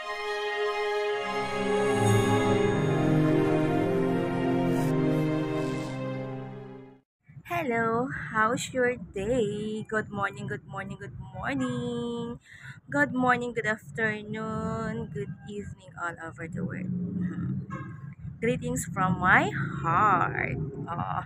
Hello, how's your day? Good morning, good morning, good morning. Good morning, good afternoon, good evening all over the world. Greetings from my heart. Aw.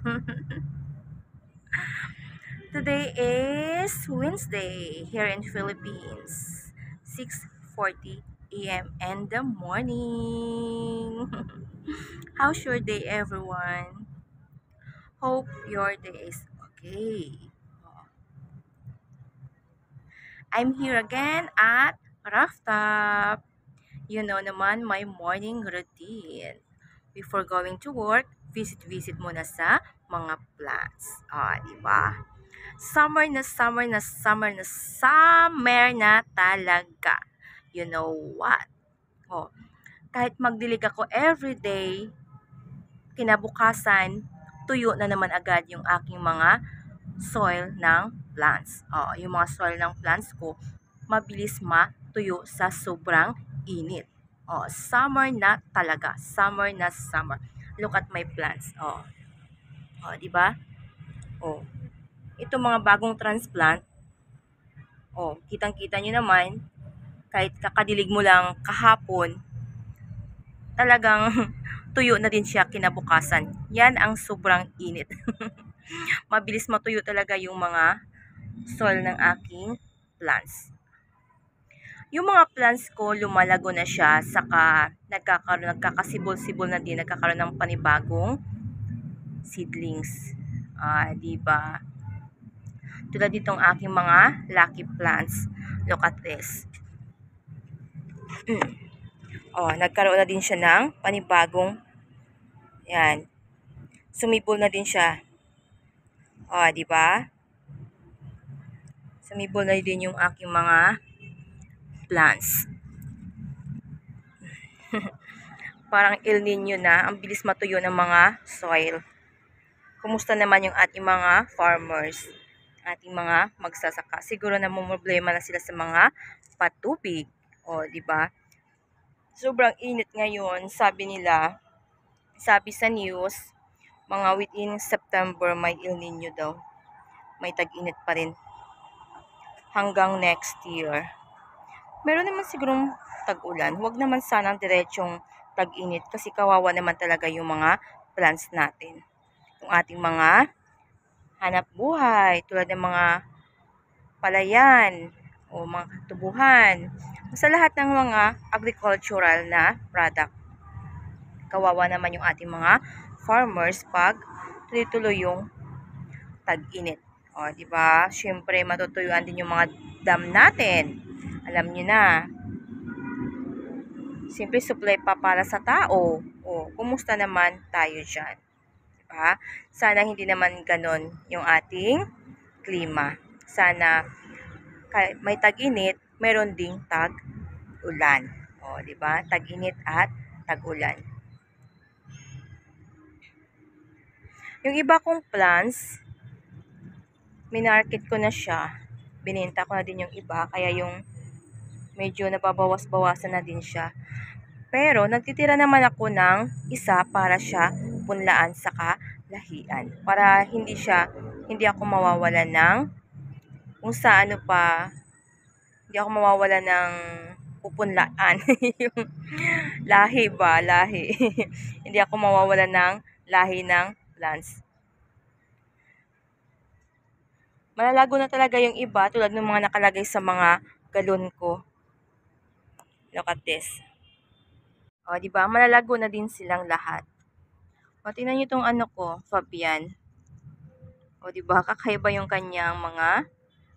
Today is Wednesday here in Philippines. 6:40 a.m. in the morning. How's your day, everyone? Hope your day is okay. I'm here again at Rooftop. You know naman my morning routine. Before going to work, visit muna sa mga plants. Di ba? Summer na summer na summer na summer na talaga. You know what? Oh, kahit magdilig ako everyday, kinabukasan, tuyo na naman agad yung aking mga soil ng plants. Yung mga soil ng plants ko, mabilis matuyo sa sobrang init. Summer na talaga. Summer na summer. Look at my plants. Di ba? Oh, ito mga bagong transplant. Kitang-kita nyo naman, kahit kakadilig mo lang kahapon, talagang tuyo na din siya kinabukasan. Yan ang sobrang init. Mabilis matuyo talaga yung mga soil ng aking plants. Yung mga plants ko, lumalago na siya, saka nagkakasibol-sibol na din, nagkakaroon ng panibagong seedlings. Di ba? Tulad ditong aking mga lucky plants. Look at this. Nagkaroon na din siya ng panibagong, yan, sumibol na din siya. Di ba? Sumibol na din yung aking mga plants. Parang El Nino na, ang bilis matuyo ng mga soil. Kumusta naman yung ating mga farmers, ating mga magsasaka? Siguro na problema na sila sa mga patubig. Di ba? Sobrang init ngayon, sabi nila, sabi sa news, mga within September may El Nino daw. May tag-init pa rin hanggang next year. Meron naman sigurong tag-ulan. Huwag naman sanang diretsong tag-init kasi kawawa naman talaga yung mga plants natin. Yung ating mga hanap buhay, tulad ng mga palayan o mga tubuhan. Sa lahat ng mga agricultural na product. Kawawa naman yung ating mga farmers pag tuloy-tuloy yung tag-init. Di ba? Syempre matutuyuan din yung mga dam natin. Alam niyo na. Simple supply pa para sa tao. Kumusta naman tayo dyan? Diba? Sana hindi naman ganon yung ating klima. Sana may tag-init, meron ding tag-ulan. Diba? Tag-init at tag-ulan. Yung iba kong plants, minarket ko na siya. Binenta ko na din yung iba, kaya yung medyo nababawas-bawasan na din siya. Pero nagtitira naman ako ng isa para siya punlaan sa kalahian. Para hindi ako mawawalan ng kung sa ano pa, hindi ako mawawalan ng pupunlaan. Yung lahi ba? Lahi. Hindi ako mawawalan ng lahi ng plants. Malalago na talaga yung iba tulad ng mga nakalagay sa mga galon ko. Look at this. Di ba? Malalago na din silang lahat. Tingnan niyo tong ano ko, Fabian. Di ba? Kakaiba yung kanyang mga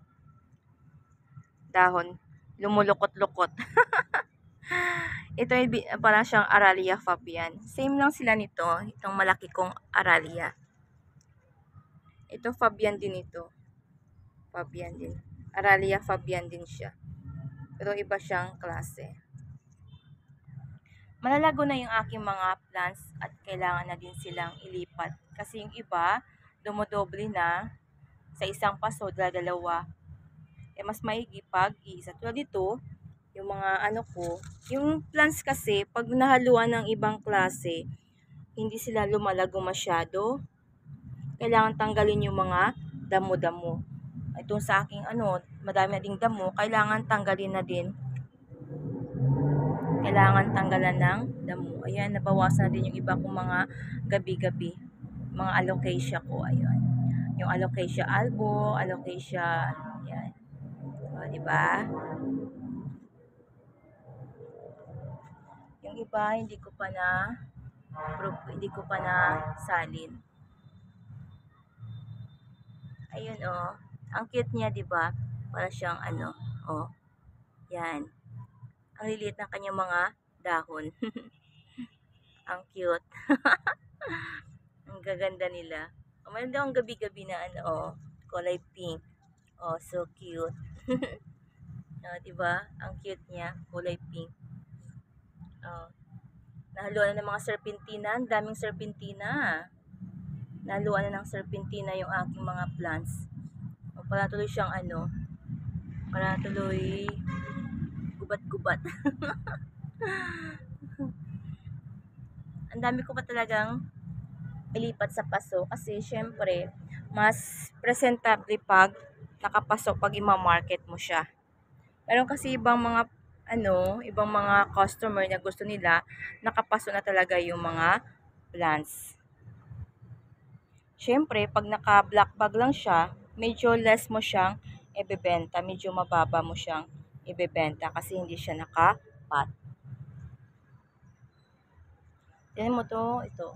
dahon. Lumulukot-lukot. Ito ay parang siyang Aralia Fabian. Same lang sila nito. Itong malaki kong Aralia. Ito Fabian din ito. Fabian din. Aralia Fabian din siya. Pero iba siyang klase. Malalago na yung aking mga plants at kailangan na din silang ilipat. Kasi yung iba, dumodoble na sa isang paso, dalawa. Mas maigi pag iisa. Tulad dito, yung mga ano ko, yung plants kasi, pag nahaluan ng ibang klase, hindi sila lumalago masyado. Kailangan tanggalin yung mga damo-damo. Itong sa aking ano, madami na ding damo, kailangan tanggalin na din. Kailangan tanggalan ng damo. Ayan, nabawasan na din yung iba kong mga gabi-gabi. Mga alocasia ko, ayun. Yung alocasia albo, alocasia, yan. O, diba? Yung iba, hindi ko pa na salin. Ayun, oh. Ang cute niya, diba? Para siyang ano, oh. Yan. Ang liliit ng kanyang mga dahon. Ang cute. Ang gaganda nila. Oh, mayroon din akong gabi-gabi na ano, oh, kulay pink. Oh, so cute. Oh, diba? Ang cute niya, kulay pink. Oh. Nahaluan na ng mga serpentina. Ang daming serpentina. Nahaluan na ng serpentina yung aking mga plants. O, para tuloy siyang ano, para tuloy gubat-gubat. Ang dami ko pa talagang ilipat sa paso kasi syempre, mas presentable pag nakapasok pag ima-market mo siya. Meron kasi ibang mga customer na gusto nila nakapaso na talaga yung mga plants. Syempre, pag naka-black bag lang siya, medyo less mo siyang ibebenta, medyo mababa mo siyang ibebenta kasi hindi siya naka-pot. Tignan mo to, ito.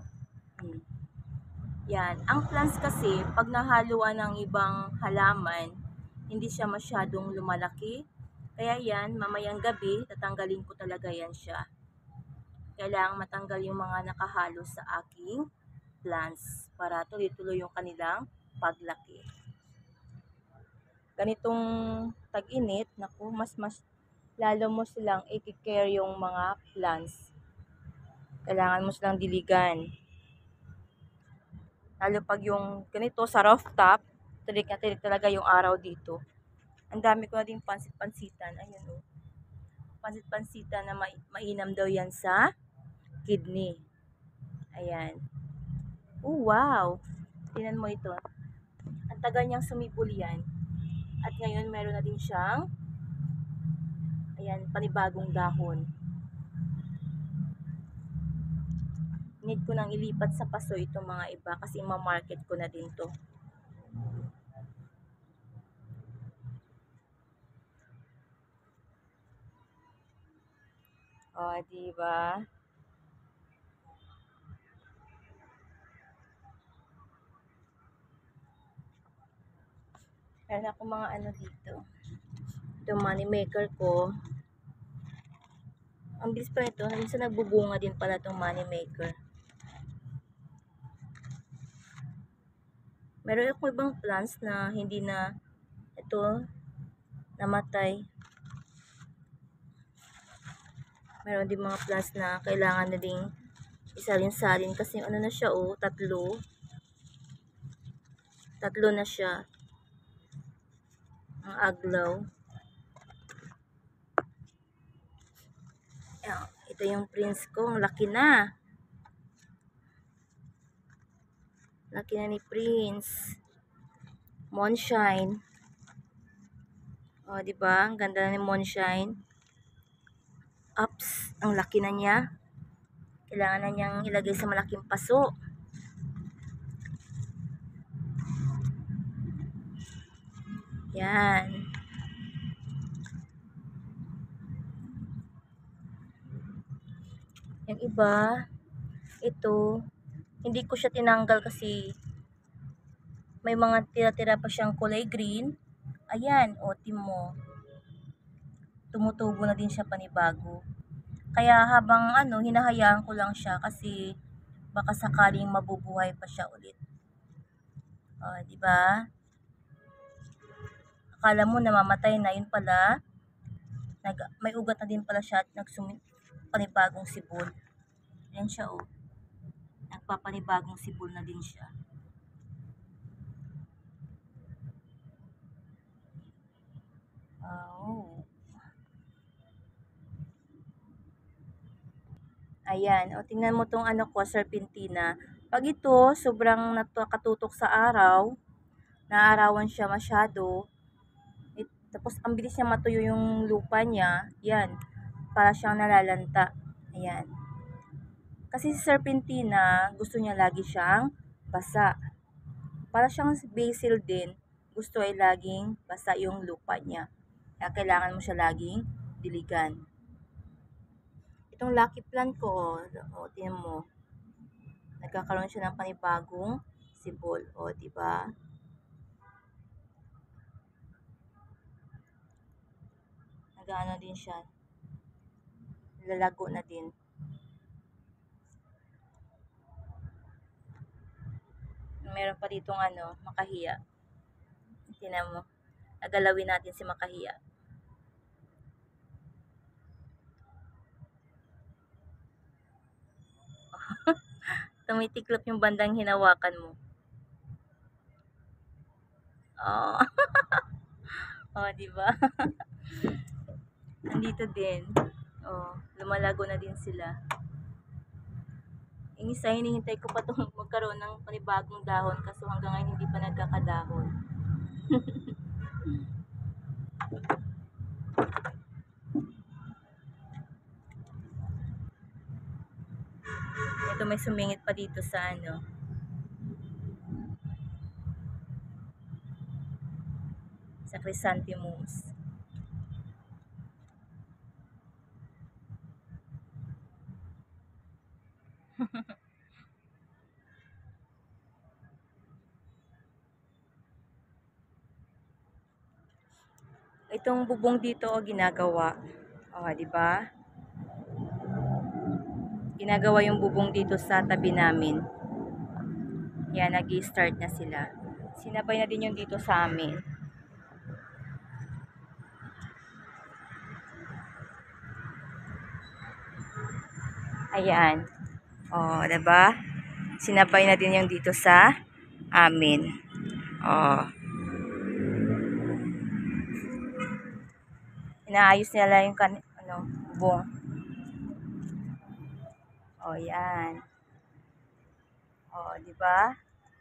Yan. Ang plants kasi, pag nahaluan ng ibang halaman, hindi siya masyadong lumalaki. Kaya yan, mamayang gabi, tatanggalin ko talaga yan siya. Kailangang matanggal yung mga nakahalo sa aking plants para tuloy-tuloy yung kanilang paglaki. Ganitong tag-init, naku, mas lalo mo silang i-care yung mga plants. Kailangan mo silang diligan. Lalo pag yung ganito sa rooftop, tirik na tirik talaga yung araw dito. Ang dami ko na din pansit-pansitan. Ayun o. Pansit-pansitan na mainam daw yan sa kidney. Ayan. Oh, wow. Tingnan mo ito. Ang tagal niyang sumibol yan. At ngayon meron na din siyang ayan, panibagong dahon. Need ko nang ilipat sa paso itong mga iba kasi ma-market ko na din to. O, diba? Meron ako mga ano dito. Itong money maker ko. Ang bilis pa ito. Minsan nagbubunga din pala itong money maker. Meron akong ibang plants na hindi na ito namatay. Meron din mga plants na kailangan na ding isalin-salin kasi ano na siya oh, tatlo na siya ang aglaw. Ayan, ito yung prince ko, ang laki na ni Prince. Moonshine. O, diba? Ang ganda na ni Moonshine. Ups, ang laki na niya. Kailangan na niyang ilagay sa malaking paso. Yan. Yung iba, ito, hindi ko siya tinanggal kasi may mga tira-tira pa siyang kulay green. Ayan, o, mo. Tumutubo na din siya panibago. Kaya habang ano, hinahayaan ko lang siya kasi baka sakaling mabubuhay pa siya ulit. O, di ba? Akala mo namamatay na, yun pala. May ugat na din pala siya at panibagong sibol. Yan siya, oh. Nagpapanibagong sibol na din siya. Oh. Ayan, o tingnan mo tong ano ko, serpentina. Pag ito, sobrang nakatutok sa araw, naarawan siya masyado, tapos ang bilis niya matuyo yung lupa niya, yan, para siyang nalalanta. Ayan. Kasi si serpentina, gusto niya lagi siyang basa. Para siyang basil din, gusto ay laging basa yung lupa niya. Kaya kailangan mo siya laging diligan. Itong lucky plant ko, tingnan mo, nagkakaroon siya ng panibagong sibol. O, diba? Nag-ano din siya. Lalago na din. Meron pa ditong ano, makahiya. Tingnan mo. Nagalawin natin si makahiya. Tumitiklop yung bandang hinawakan mo. Oh. Oh, di ba? Nandito din. Oh, lumalago na din sila. Yung isa, hinihintay ko pa itong magkaroon ng panibagong dahon kaso hanggang ngayon hindi pa nagkakadahon. Ito may sumingit pa dito sa ano. Sa chrysanthemums. Itong bubong dito ginagawa. Oh, di ba? Ginagawa yung bubong dito sa tabi namin. Yan, nag-i-start na sila. Sinabay na din yung dito sa amin. Ayan. Oh, 'di ba? Sinabay na din yung dito sa amin. Oh. Inaayos nila yung bubong. Oh, 'yan. Oh, 'di ba?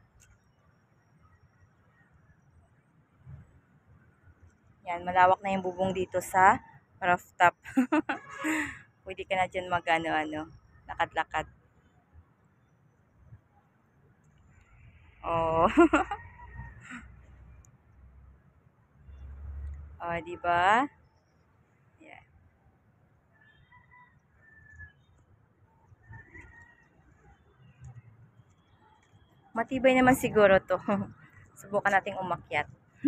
Yan, malawak na yung bubong dito sa rooftop. Pwede ka na dyan mag-ano, lakad-lakad. Oh. Oh, 'di ba? Yeah. Matibay naman siguro 'to. Subukan nating umakyat.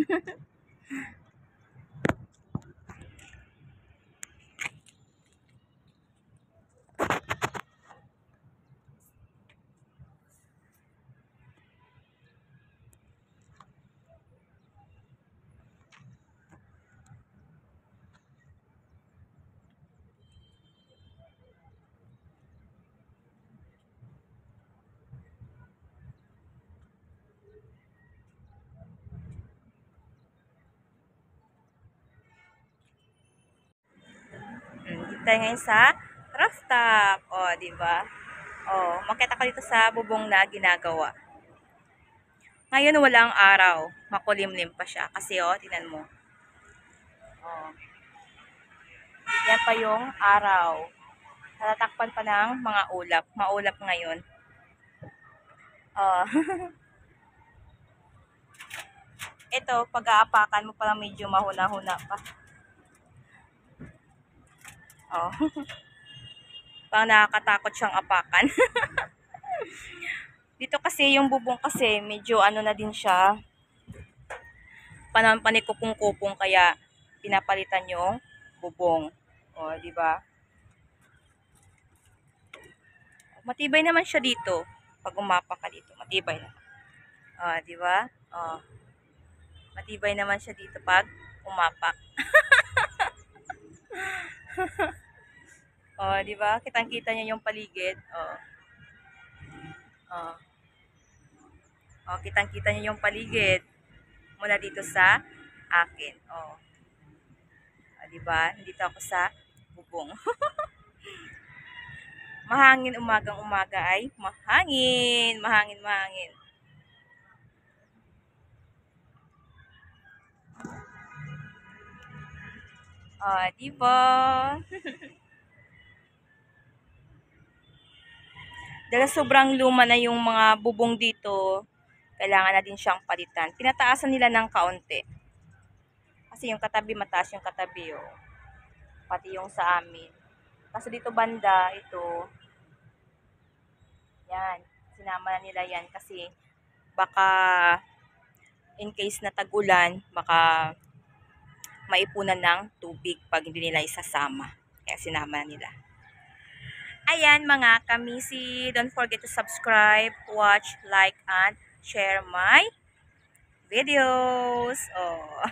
Dito tayo ngayon sa rooftop. Oh, 'di ba? Oh, makita ko dito sa bubong na ginagawa. Ngayon walang araw. Makulimlim pa siya. Kasi tingnan mo. Oh. Yan pa yung araw. Natatakpan pa ng mga ulap. Maulap ngayon. Oh. Ito, pag-aapakan mo parang medyo mahuna-huna pa. Oh. Parang nakakatakot siyang apakan. Dito kasi yung bubong kasi medyo ano na din siya. Panikupong-kupong kaya pinapalitan yung bubong. O, di ba? Matibay naman siya dito. Pag umapak ka dito, matibay na. O, di ba? O. Matibay naman siya dito pag umapak. O, di ba? Kitang-kita niyo yung paligid. O. O. O, kitang-kita niyo yung paligid mula dito sa akin. O. O, di ba? Nandito ako sa bubong. Mahangin umagang umaga ay mahangin. Mahangin, mahangin. Diba? Dahil sobrang luma na yung mga bubong dito, kailangan na din siyang palitan. Pinataasan nila ng kaunti. Kasi yung katabi, mataas yung katabi, oh. Pati yung sa amin. Kasi dito banda, ito, yan, sinama na nila yan kasi baka in case na tag-ulan, baka maipunan ng tubig pag hindi nila isasama. Kaya sinama na nila. Ayan mga kamisi, don't forget to subscribe, watch, like, and share my videos. Oh.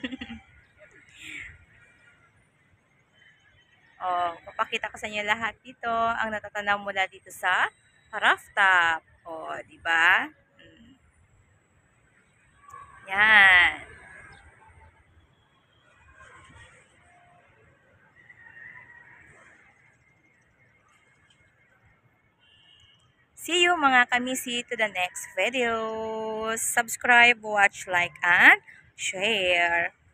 Oh, papakita ko sa inyo lahat dito ang natatanaw mula dito sa rooftop. Oh, di ba? Yan. See you mga kamisi to the next video. Subscribe, watch, like, and share.